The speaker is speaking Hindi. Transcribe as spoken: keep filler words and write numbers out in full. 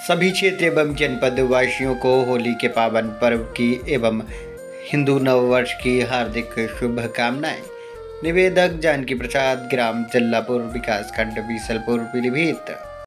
सभी क्षेत्र एवं जनपद वासियों को होली के पावन पर्व की एवं हिंदू नववर्ष की हार्दिक शुभकामनाएं। निवेदक जानकी प्रसाद, ग्राम जल्लापुर, विकासखंड बीसलपुर, पीलीभीत।